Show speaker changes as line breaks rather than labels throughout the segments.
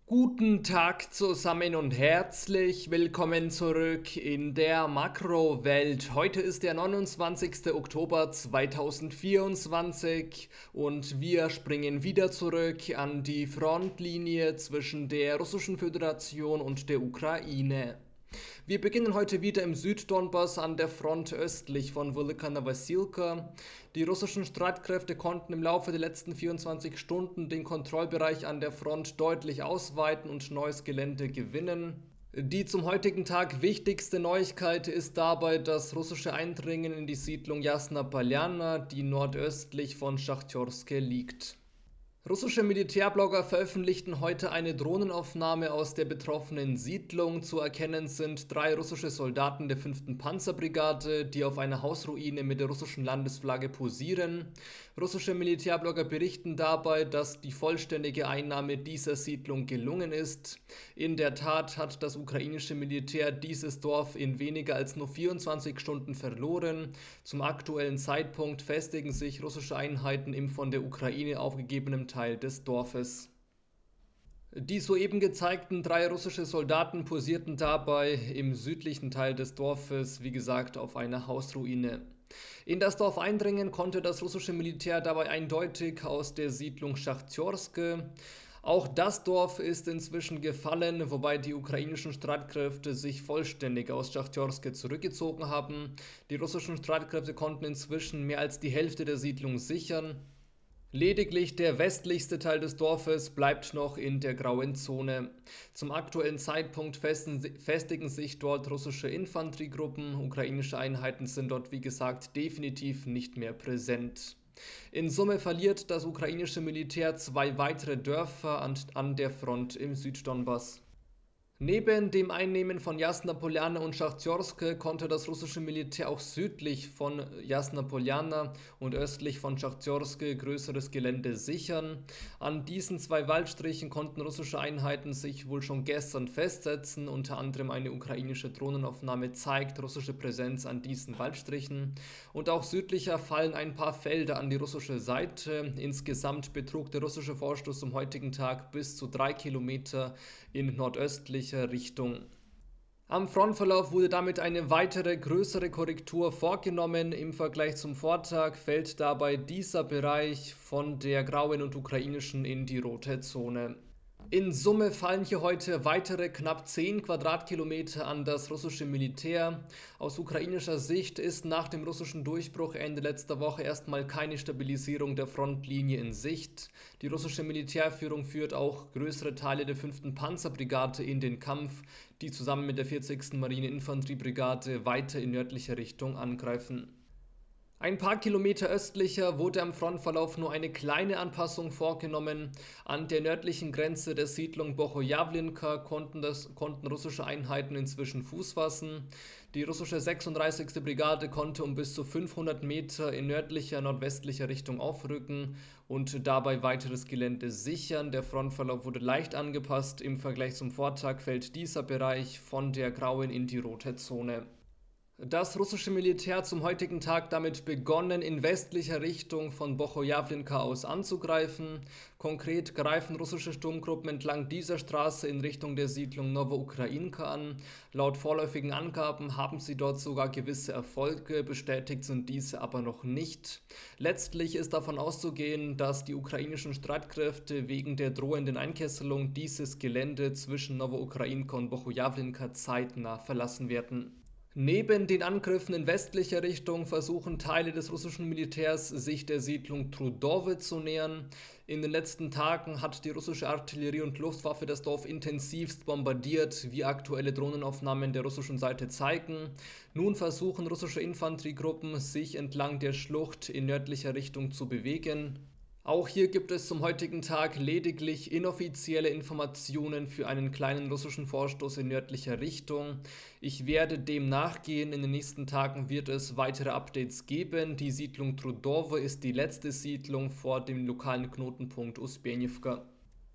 Guten Tag zusammen und herzlich willkommen zurück in der Makrowelt. Heute ist der 29. Oktober 2024 und wir springen wieder zurück an die Frontlinie zwischen der Russischen Föderation und der Ukraine. Wir beginnen heute wieder im Süddonbass an der Front östlich von Welika Novosilka. Die russischen Streitkräfte konnten im Laufe der letzten 24 Stunden den Kontrollbereich an der Front deutlich ausweiten und neues Gelände gewinnen. Die zum heutigen Tag wichtigste Neuigkeit ist dabei das russische Eindringen in die Siedlung Jasna Polyana, die nordöstlich von Schachtjorsk liegt. Russische Militärblogger veröffentlichten heute eine Drohnenaufnahme aus der betroffenen Siedlung. Zu erkennen sind 3 russische Soldaten der 5. Panzerbrigade, die auf einer Hausruine mit der russischen Landesflagge posieren. Russische Militärblogger berichten dabei, dass die vollständige Einnahme dieser Siedlung gelungen ist. In der Tat hat das ukrainische Militär dieses Dorf in weniger als nur 24 Stunden verloren. Zum aktuellen Zeitpunkt festigen sich russische Einheiten im von der Ukraine aufgegebenen Teil des Dorfes. Die soeben gezeigten 3 russische Soldaten posierten dabei im südlichen Teil des Dorfes, wie gesagt, auf einer Hausruine. In das Dorf eindringen konnte das russische Militär dabei eindeutig aus der Siedlung Schachtjorsk. Auch das Dorf ist inzwischen gefallen, wobei die ukrainischen Streitkräfte sich vollständig aus Schachtjorsk zurückgezogen haben. Die russischen Streitkräfte konnten inzwischen mehr als die Hälfte der Siedlung sichern. Lediglich der westlichste Teil des Dorfes bleibt noch in der grauen Zone. Zum aktuellen Zeitpunkt festigen sich dort russische Infanteriegruppen. Ukrainische Einheiten sind dort, wie gesagt, definitiv nicht mehr präsent. In Summe verliert das ukrainische Militär 2 weitere Dörfer an der Front im Süddonbass. Neben dem Einnehmen von Jasna Polyana und Schachtjorsk konnte das russische Militär auch südlich von Jasna Polyana und östlich von Schachtjorsk größeres Gelände sichern. An diesen 2 Waldstrichen konnten russische Einheiten sich wohl schon gestern festsetzen. Unter anderem eine ukrainische Drohnenaufnahme zeigt russische Präsenz an diesen Waldstrichen. Und auch südlicher fallen ein paar Felder an die russische Seite. Insgesamt betrug der russische Vorstoß zum heutigen Tag bis zu 3 Kilometer in nordöstlicher Richtung. Am Frontverlauf wurde damit eine weitere größere Korrektur vorgenommen. Im Vergleich zum Vortag fällt dabei dieser Bereich von der grauen und ukrainischen in die rote Zone. In Summe fallen hier heute weitere knapp 10 Quadratkilometer an das russische Militär. Aus ukrainischer Sicht ist nach dem russischen Durchbruch Ende letzter Woche erstmal keine Stabilisierung der Frontlinie in Sicht. Die russische Militärführung führt auch größere Teile der 5. Panzerbrigade in den Kampf, die zusammen mit der 40. Marineinfanteriebrigade weiter in nördlicher Richtung angreifen. Ein paar Kilometer östlicher wurde am Frontverlauf nur eine kleine Anpassung vorgenommen. An der nördlichen Grenze der Siedlung Bohojawlinka konnten russische Einheiten inzwischen Fuß fassen. Die russische 36. Brigade konnte um bis zu 500 Meter in nördlicher, nordwestlicher Richtung aufrücken und dabei weiteres Gelände sichern. Der Frontverlauf wurde leicht angepasst. Im Vergleich zum Vortag fällt dieser Bereich von der grauen in die rote Zone. Das russische Militär hat zum heutigen Tag damit begonnen, in westlicher Richtung von Bohojawlinka aus anzugreifen. Konkret greifen russische Sturmgruppen entlang dieser Straße in Richtung der Siedlung Nowoukrajinka an. Laut vorläufigen Angaben haben sie dort sogar gewisse Erfolge, bestätigt sind diese aber noch nicht. Letztlich ist davon auszugehen, dass die ukrainischen Streitkräfte wegen der drohenden Einkesselung dieses Gelände zwischen Nowoukrajinka und Bohojawlinka zeitnah verlassen werden. Neben den Angriffen in westlicher Richtung versuchen Teile des russischen Militärs, sich der Siedlung Trudowe zu nähern. In den letzten Tagen hat die russische Artillerie und Luftwaffe das Dorf intensivst bombardiert, wie aktuelle Drohnenaufnahmen der russischen Seite zeigen. Nun versuchen russische Infanteriegruppen, sich entlang der Schlucht in nördlicher Richtung zu bewegen. Auch hier gibt es zum heutigen Tag lediglich inoffizielle Informationen für einen kleinen russischen Vorstoß in nördlicher Richtung. Ich werde dem nachgehen. In den nächsten Tagen wird es weitere Updates geben. Die Siedlung Trudowe ist die letzte Siedlung vor dem lokalen Knotenpunkt Uspенivka.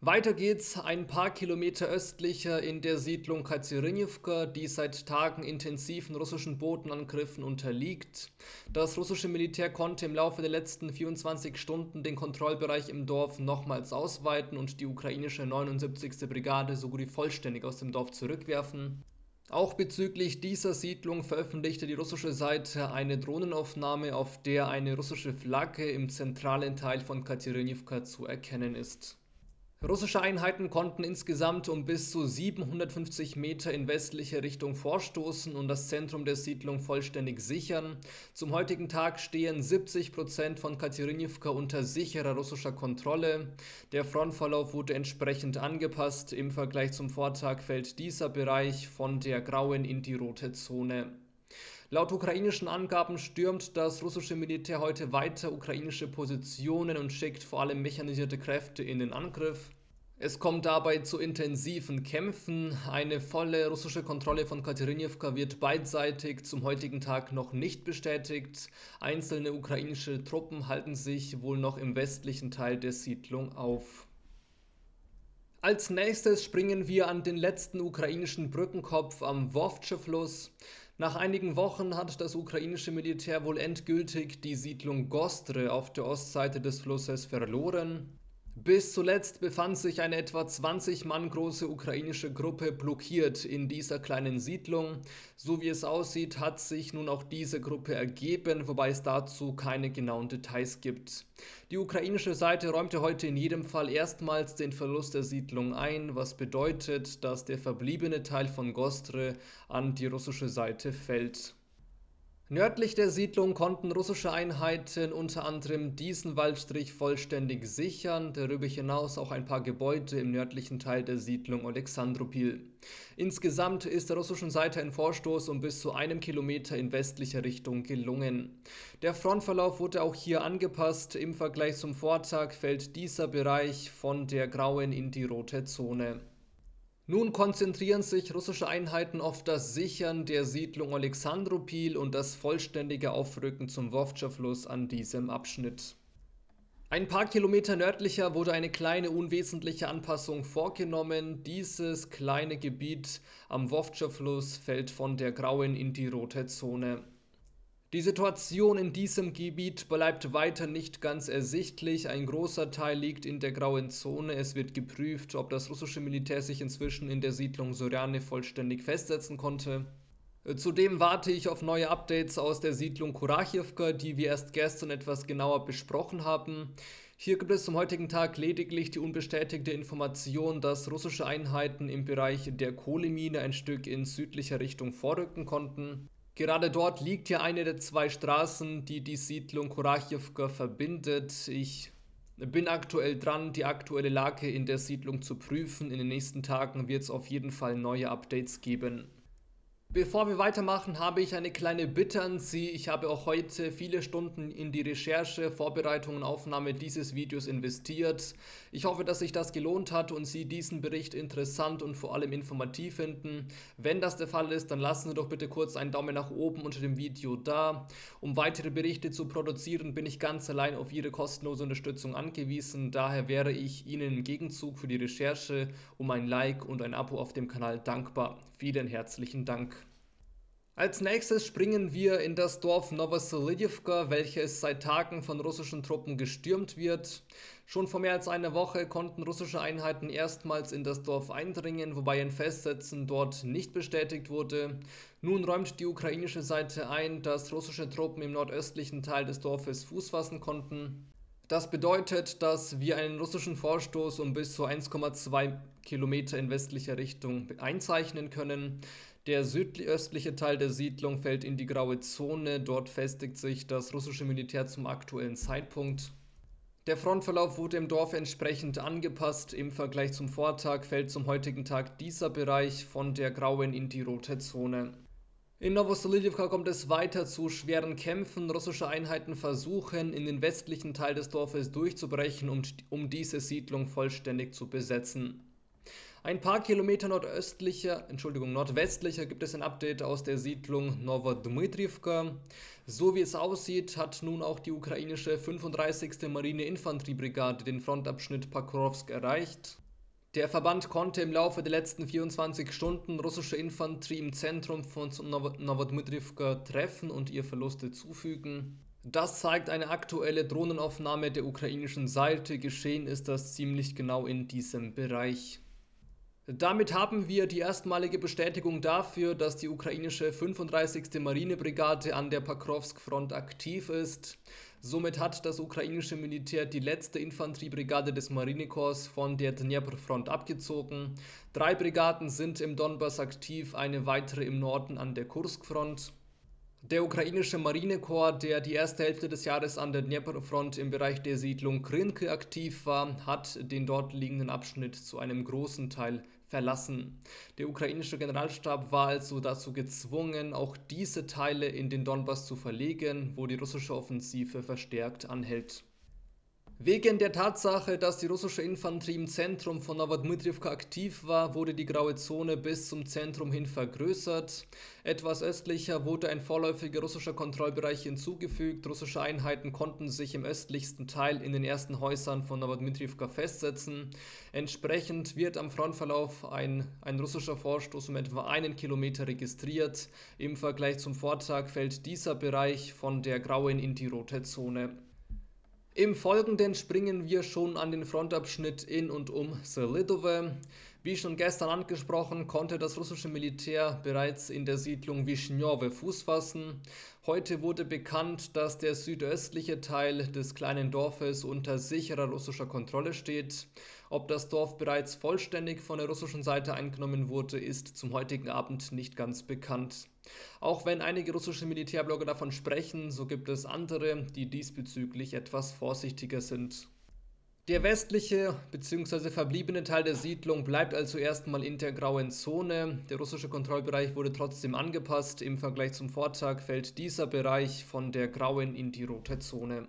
Weiter geht's ein paar Kilometer östlicher in der Siedlung Kazyrinivka, die seit Tagen intensiven russischen Bodenangriffen unterliegt. Das russische Militär konnte im Laufe der letzten 24 Stunden den Kontrollbereich im Dorf nochmals ausweiten und die ukrainische 79. Brigade so gut wie vollständig aus dem Dorf zurückwerfen. Auch bezüglich dieser Siedlung veröffentlichte die russische Seite eine Drohnenaufnahme, auf der eine russische Flagge im zentralen Teil von Kazyrinivka zu erkennen ist. Russische Einheiten konnten insgesamt um bis zu 750 Meter in westliche Richtung vorstoßen und das Zentrum der Siedlung vollständig sichern. Zum heutigen Tag stehen 70% von Kazyrinivka unter sicherer russischer Kontrolle. Der Frontverlauf wurde entsprechend angepasst. Im Vergleich zum Vortag fällt dieser Bereich von der grauen in die rote Zone. Laut ukrainischen Angaben stürmt das russische Militär heute weiter ukrainische Positionen und schickt vor allem mechanisierte Kräfte in den Angriff. Es kommt dabei zu intensiven Kämpfen. Eine volle russische Kontrolle von Kazyrinivka wird beidseitig zum heutigen Tag noch nicht bestätigt. Einzelne ukrainische Truppen halten sich wohl noch im westlichen Teil der Siedlung auf. Als nächstes springen wir an den letzten ukrainischen Brückenkopf am Wowtsche-Fluss. Nach einigen Wochen hat das ukrainische Militär wohl endgültig die Siedlung Gostre auf der Ostseite des Flusses verloren. Bis zuletzt befand sich eine etwa 20 Mann große ukrainische Gruppe blockiert in dieser kleinen Siedlung. So wie es aussieht, hat sich nun auch diese Gruppe ergeben, wobei es dazu keine genauen Details gibt. Die ukrainische Seite räumte heute in jedem Fall erstmals den Verlust der Siedlung ein, was bedeutet, dass der verbliebene Teil von Gostre an die russische Seite fällt. Nördlich der Siedlung konnten russische Einheiten unter anderem diesen Waldstrich vollständig sichern, darüber hinaus auch ein paar Gebäude im nördlichen Teil der Siedlung Oleksandropil. Insgesamt ist der russischen Seite ein Vorstoß um bis zu 1 Kilometer in westlicher Richtung gelungen. Der Frontverlauf wurde auch hier angepasst, im Vergleich zum Vortag fällt dieser Bereich von der grauen in die rote Zone. Nun konzentrieren sich russische Einheiten auf das Sichern der Siedlung Oleksandropil und das vollständige Aufrücken zum Wowtscher-Fluss an diesem Abschnitt. Ein paar Kilometer nördlicher wurde eine kleine unwesentliche Anpassung vorgenommen. Dieses kleine Gebiet am Wowtscher-Fluss fällt von der grauen in die rote Zone. Die Situation in diesem Gebiet bleibt weiter nicht ganz ersichtlich. Ein großer Teil liegt in der grauen Zone. Es wird geprüft, ob das russische Militär sich inzwischen in der Siedlung Soryane vollständig festsetzen konnte. Zudem warte ich auf neue Updates aus der Siedlung Kurachivka, die wir erst gestern etwas genauer besprochen haben. Hier gibt es zum heutigen Tag lediglich die unbestätigte Information, dass russische Einheiten im Bereich der Kohlemine ein Stück in südlicher Richtung vorrücken konnten. Gerade dort liegt ja eine der zwei Straßen, die die Siedlung Kurachivka verbindet. Ich bin aktuell dran, die aktuelle Lage in der Siedlung zu prüfen. In den nächsten Tagen wird es auf jeden Fall neue Updates geben. Bevor wir weitermachen, habe ich eine kleine Bitte an Sie. Ich habe auch heute viele Stunden in die Recherche, Vorbereitung und Aufnahme dieses Videos investiert. Ich hoffe, dass sich das gelohnt hat und Sie diesen Bericht interessant und vor allem informativ finden. Wenn das der Fall ist, dann lassen Sie doch bitte kurz einen Daumen nach oben unter dem Video da. Um weitere Berichte zu produzieren, bin ich ganz allein auf Ihre kostenlose Unterstützung angewiesen. Daher wäre ich Ihnen im Gegenzug für die Recherche um ein Like und ein Abo auf dem Kanal dankbar. Vielen herzlichen Dank. Als nächstes springen wir in das Dorf Novoselidivka, welches seit Tagen von russischen Truppen gestürmt wird. Schon vor mehr als einer Woche konnten russische Einheiten erstmals in das Dorf eindringen, wobei ein Festsetzen dort nicht bestätigt wurde. Nun räumt die ukrainische Seite ein, dass russische Truppen im nordöstlichen Teil des Dorfes Fuß fassen konnten. Das bedeutet, dass wir einen russischen Vorstoß um bis zu 1,2 Kilometer in westlicher Richtung einzeichnen können. Der südöstliche Teil der Siedlung fällt in die graue Zone. Dort festigt sich das russische Militär zum aktuellen Zeitpunkt. Der Frontverlauf wurde im Dorf entsprechend angepasst. Im Vergleich zum Vortag fällt zum heutigen Tag dieser Bereich von der grauen in die rote Zone. In Novoselidivka kommt es weiter zu schweren Kämpfen. Russische Einheiten versuchen, in den westlichen Teil des Dorfes durchzubrechen, um diese Siedlung vollständig zu besetzen. Ein paar Kilometer nordwestlicher gibt es ein Update aus der Siedlung Novodmitrivka. So wie es aussieht, hat nun auch die ukrainische 35. Marine-Infanteriebrigade den Frontabschnitt Pokrovsk erreicht. Der Verband konnte im Laufe der letzten 24 Stunden russische Infanterie im Zentrum von Nowodmytrivka treffen und ihr Verluste zufügen. Das zeigt eine aktuelle Drohnenaufnahme der ukrainischen Seite. Geschehen ist das ziemlich genau in diesem Bereich. Damit haben wir die erstmalige Bestätigung dafür, dass die ukrainische 35. Marinebrigade an der Pokrovsk-Front aktiv ist. Somit hat das ukrainische Militär die letzte Infanteriebrigade des Marinekorps von der Dnepr-Front abgezogen. 3 Brigaden sind im Donbass aktiv, eine weitere im Norden an der Kursk-Front. Der ukrainische Marinekorps, der die erste Hälfte des Jahres an der Dnepr-Front im Bereich der Siedlung Krynke aktiv war, hat den dort liegenden Abschnitt zu einem großen Teil verlassen. Der ukrainische Generalstab war also dazu gezwungen, auch diese Teile in den Donbass zu verlegen, wo die russische Offensive verstärkt anhält. Wegen der Tatsache, dass die russische Infanterie im Zentrum von Nowodmytrivka aktiv war, wurde die graue Zone bis zum Zentrum hin vergrößert. Etwas östlicher wurde ein vorläufiger russischer Kontrollbereich hinzugefügt. Russische Einheiten konnten sich im östlichsten Teil in den ersten Häusern von Nowodmytrivka festsetzen. Entsprechend wird am Frontverlauf ein russischer Vorstoß um etwa 1 Kilometer registriert. Im Vergleich zum Vortag fällt dieser Bereich von der grauen in die rote Zone. Im Folgenden springen wir schon an den Frontabschnitt in und um Selidove. Wie schon gestern angesprochen, konnte das russische Militär bereits in der Siedlung Wischnjowe Fuß fassen. Heute wurde bekannt, dass der südöstliche Teil des kleinen Dorfes unter sicherer russischer Kontrolle steht. Ob das Dorf bereits vollständig von der russischen Seite eingenommen wurde, ist zum heutigen Abend nicht ganz bekannt. Auch wenn einige russische Militärblogger davon sprechen, so gibt es andere, die diesbezüglich etwas vorsichtiger sind. Der westliche bzw. verbliebene Teil der Siedlung bleibt also erstmal in der grauen Zone. Der russische Kontrollbereich wurde trotzdem angepasst. Im Vergleich zum Vortag fällt dieser Bereich von der grauen in die rote Zone.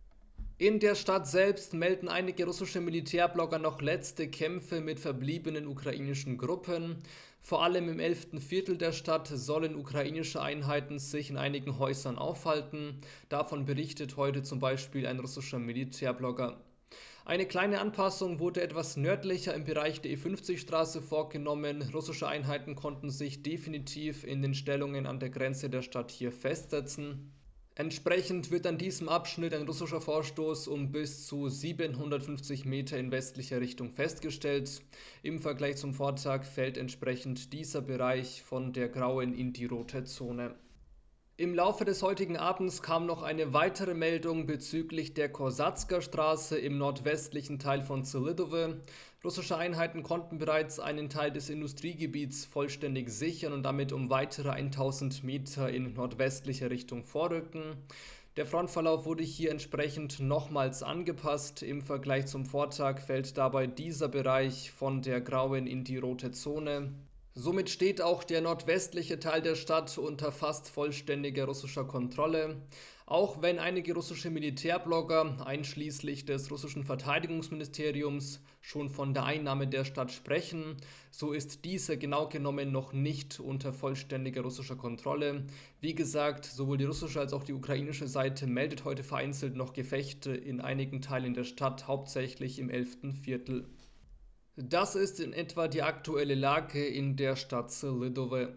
In der Stadt selbst melden einige russische Militärblogger noch letzte Kämpfe mit verbliebenen ukrainischen Gruppen. Vor allem im 11. Viertel der Stadt sollen ukrainische Einheiten sich in einigen Häusern aufhalten. Davon berichtet heute zum Beispiel ein russischer Militärblogger. Eine kleine Anpassung wurde etwas nördlicher im Bereich der E50-Straße vorgenommen. Russische Einheiten konnten sich definitiv in den Stellungen an der Grenze der Stadt hier festsetzen. Entsprechend wird an diesem Abschnitt ein russischer Vorstoß um bis zu 750 Meter in westlicher Richtung festgestellt. Im Vergleich zum Vortag fällt entsprechend dieser Bereich von der grauen in die rote Zone. Im Laufe des heutigen Abends kam noch eine weitere Meldung bezüglich der Korsatsker Straße im nordwestlichen Teil von Selidove. Russische Einheiten konnten bereits einen Teil des Industriegebiets vollständig sichern und damit um weitere 1000 Meter in nordwestlicher Richtung vorrücken. Der Frontverlauf wurde hier entsprechend nochmals angepasst. Im Vergleich zum Vortag fällt dabei dieser Bereich von der grauen in die rote Zone. Somit steht auch der nordwestliche Teil der Stadt unter fast vollständiger russischer Kontrolle. Auch wenn einige russische Militärblogger, einschließlich des russischen Verteidigungsministeriums, schon von der Einnahme der Stadt sprechen, so ist diese genau genommen noch nicht unter vollständiger russischer Kontrolle. Wie gesagt, sowohl die russische als auch die ukrainische Seite meldet heute vereinzelt noch Gefechte in einigen Teilen der Stadt, hauptsächlich im 11. Viertel. Das ist in etwa die aktuelle Lage in der Stadt Selidove.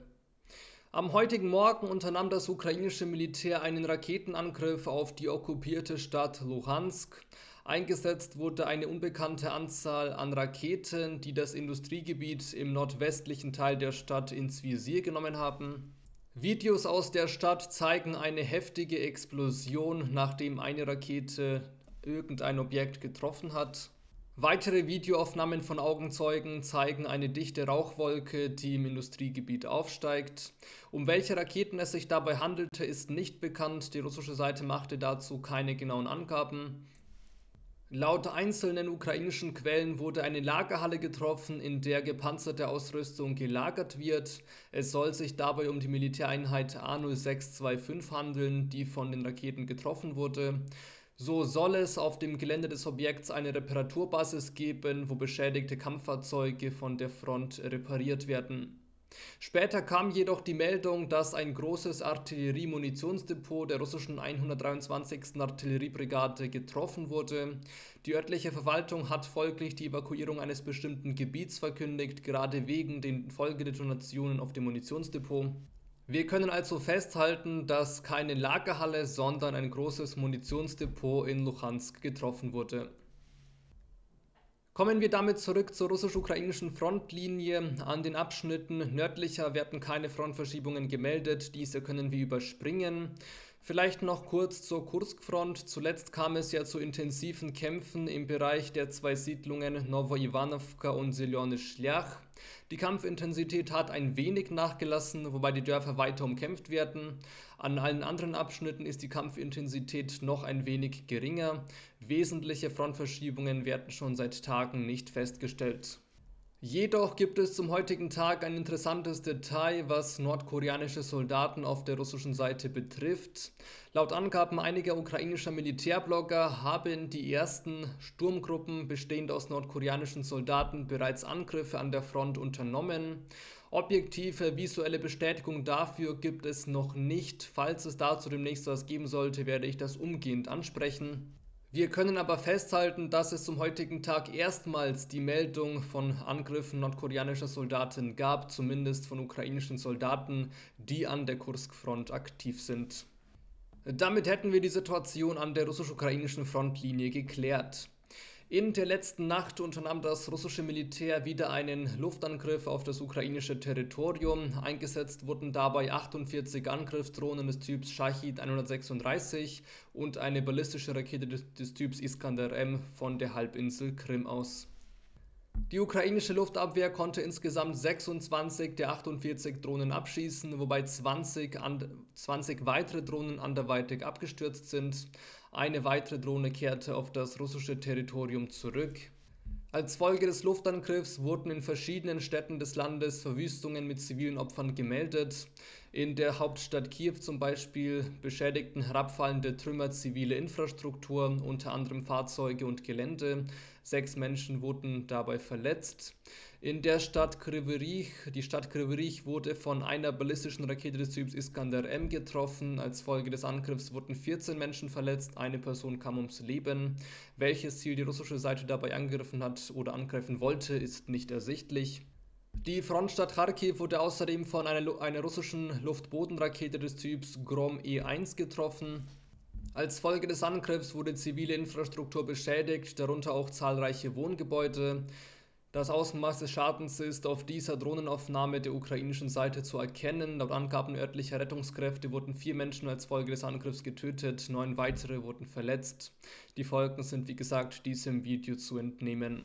Am heutigen Morgen unternahm das ukrainische Militär einen Raketenangriff auf die okkupierte Stadt Luhansk. Eingesetzt wurde eine unbekannte Anzahl an Raketen, die das Industriegebiet im nordwestlichen Teil der Stadt ins Visier genommen haben. Videos aus der Stadt zeigen eine heftige Explosion, nachdem eine Rakete irgendein Objekt getroffen hat. Weitere Videoaufnahmen von Augenzeugen zeigen eine dichte Rauchwolke, die im Industriegebiet aufsteigt. Um welche Raketen es sich dabei handelte, ist nicht bekannt. Die russische Seite machte dazu keine genauen Angaben. Laut einzelnen ukrainischen Quellen wurde eine Lagerhalle getroffen, in der gepanzerte Ausrüstung gelagert wird. Es soll sich dabei um die Militäreinheit A0625 handeln, die von den Raketen getroffen wurde. So soll es auf dem Gelände des Objekts eine Reparaturbasis geben, wo beschädigte Kampffahrzeuge von der Front repariert werden. Später kam jedoch die Meldung, dass ein großes Artilleriemunitionsdepot der russischen 123. Artilleriebrigade getroffen wurde. Die örtliche Verwaltung hat folglich die Evakuierung eines bestimmten Gebiets verkündigt, gerade wegen den Folgedetonationen auf dem Munitionsdepot. Wir können also festhalten, dass keine Lagerhalle, sondern ein großes Munitionsdepot in Luhansk getroffen wurde. Kommen wir damit zurück zur russisch-ukrainischen Frontlinie. An den Abschnitten nördlicher werden keine Frontverschiebungen gemeldet, diese können wir überspringen. Vielleicht noch kurz zur Kursk-Front. Zuletzt kam es ja zu intensiven Kämpfen im Bereich der zwei Siedlungen Novoivanovka und Zeleny Schlях. Die Kampfintensität hat ein wenig nachgelassen, wobei die Dörfer weiter umkämpft werden. An allen anderen Abschnitten ist die Kampfintensität noch ein wenig geringer. Wesentliche Frontverschiebungen werden schon seit Tagen nicht festgestellt. Jedoch gibt es zum heutigen Tag ein interessantes Detail, was nordkoreanische Soldaten auf der russischen Seite betrifft. Laut Angaben einiger ukrainischer Militärblogger haben die ersten Sturmgruppen bestehend aus nordkoreanischen Soldaten bereits Angriffe an der Front unternommen. Objektive visuelle Bestätigung dafür gibt es noch nicht. Falls es dazu demnächst was geben sollte, werde ich das umgehend ansprechen. Wir können aber festhalten, dass es zum heutigen Tag erstmals die Meldung von Angriffen nordkoreanischer Soldaten gab, zumindest von ukrainischen Soldaten, die an der Kursk-Front aktiv sind. Damit hätten wir die Situation an der russisch-ukrainischen Frontlinie geklärt. In der letzten Nacht unternahm das russische Militär wieder einen Luftangriff auf das ukrainische Territorium. Eingesetzt wurden dabei 48 Angriffsdrohnen des Typs Shahid 136 und eine ballistische Rakete des Typs Iskander-M von der Halbinsel Krim aus. Die ukrainische Luftabwehr konnte insgesamt 26 der 48 Drohnen abschießen, wobei 20 weitere Drohnen anderweitig abgestürzt sind. Eine weitere Drohne kehrte auf das russische Territorium zurück. Als Folge des Luftangriffs wurden in verschiedenen Städten des Landes Verwüstungen mit zivilen Opfern gemeldet. In der Hauptstadt Kiew zum Beispiel beschädigten herabfallende Trümmer zivile Infrastruktur, unter anderem Fahrzeuge und Gelände. 6 Menschen wurden dabei verletzt. In der Stadt Kryvyi Rih, die Stadt Kryvyi Rih wurde von einer ballistischen Rakete des Typs Iskander-M getroffen. Als Folge des Angriffs wurden 14 Menschen verletzt, eine Person kam ums Leben. Welches Ziel die russische Seite dabei angegriffen hat oder angreifen wollte, ist nicht ersichtlich. Die Frontstadt Kharkiv wurde außerdem von einer russischen Luftbodenrakete des Typs Grom E-1 getroffen. Als Folge des Angriffs wurde zivile Infrastruktur beschädigt, darunter auch zahlreiche Wohngebäude. Das Ausmaß des Schadens ist auf dieser Drohnenaufnahme der ukrainischen Seite zu erkennen. Laut Angaben örtlicher Rettungskräfte wurden 4 Menschen als Folge des Angriffs getötet, 9 weitere wurden verletzt. Die Folgen sind wie gesagt diesem Video zu entnehmen.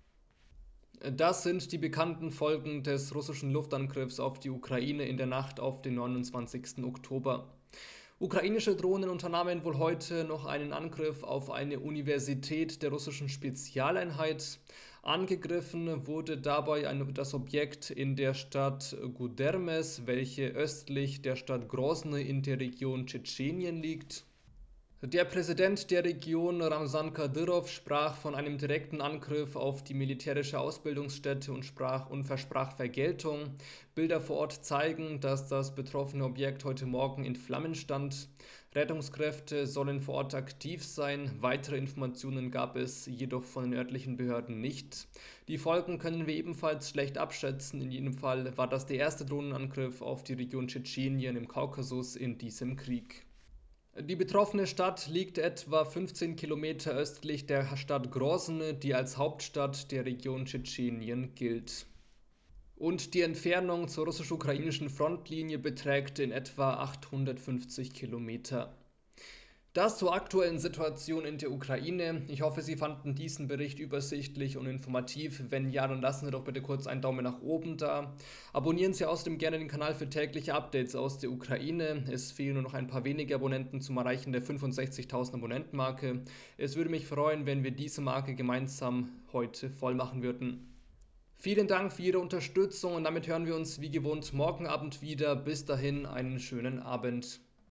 Das sind die bekannten Folgen des russischen Luftangriffs auf die Ukraine in der Nacht auf den 29. Oktober. Ukrainische Drohnen unternahmen wohl heute noch einen Angriff auf eine Universität der russischen Spezialeinheit. Angegriffen wurde dabei das Objekt in der Stadt Gudermes, welche östlich der Stadt Grosny in der Region Tschetschenien liegt. Der Präsident der Region, Ramzan Kadyrov, sprach von einem direkten Angriff auf die militärische Ausbildungsstätte und versprach Vergeltung. Bilder vor Ort zeigen, dass das betroffene Objekt heute Morgen in Flammen stand. Rettungskräfte sollen vor Ort aktiv sein. Weitere Informationen gab es jedoch von den örtlichen Behörden nicht. Die Folgen können wir ebenfalls schlecht abschätzen. In jedem Fall war das der erste Drohnenangriff auf die Region Tschetschenien im Kaukasus in diesem Krieg. Die betroffene Stadt liegt etwa 15 Kilometer östlich der Stadt Grosny, die als Hauptstadt der Region Tschetschenien gilt. Und die Entfernung zur russisch-ukrainischen Frontlinie beträgt in etwa 850 Kilometer. Das zur aktuellen Situation in der Ukraine. Ich hoffe, Sie fanden diesen Bericht übersichtlich und informativ. Wenn ja, dann lassen Sie doch bitte kurz einen Daumen nach oben da. Abonnieren Sie außerdem gerne den Kanal für tägliche Updates aus der Ukraine. Es fehlen nur noch ein paar wenige Abonnenten zum Erreichen der 65.000 Abonnentenmarke. Es würde mich freuen, wenn wir diese Marke gemeinsam heute voll machen würden. Vielen Dank für Ihre Unterstützung und damit hören wir uns wie gewohnt morgen Abend wieder. Bis dahin einen schönen Abend.